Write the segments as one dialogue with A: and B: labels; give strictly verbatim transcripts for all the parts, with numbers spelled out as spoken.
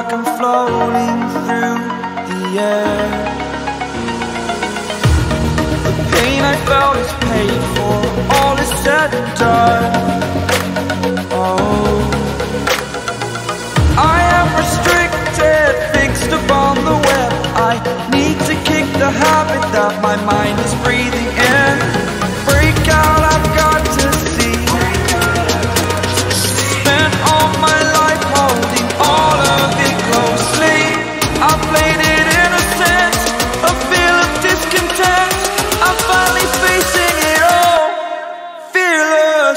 A: like I'm floating through the air. The pain I felt is paid for, all is said and done. Oh, I am restricted, fixed upon the web. I need to kick the habit that my mind is breathing in. Break out, I've got to see. Spent all my life holding all of it closely. I played it innocent, a feel of discontent. I'm finally facing it all, fearless.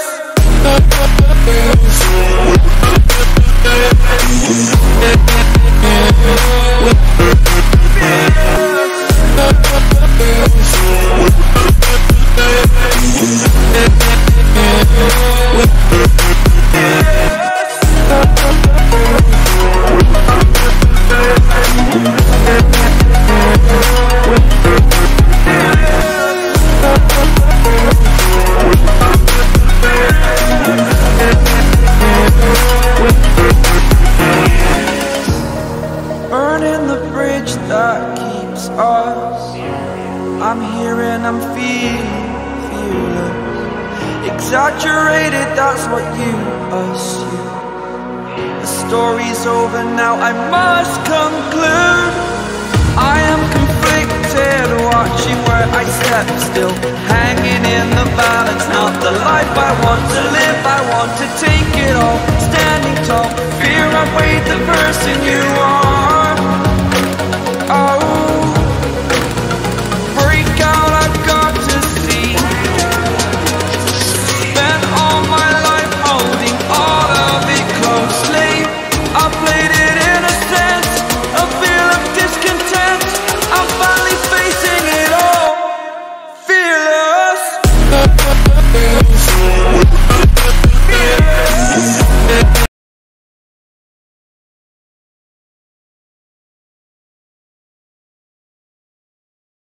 A: Burning the bridge that keeps us. I'm here and I'm feeling fearless. Exaggerated, that's what you assume. The story's over now, I must conclude. I am conflicted, watching where I step still, hanging in the balance. Not the life I want to live, I want to take it all. Standing tall, fear I've weighed the person you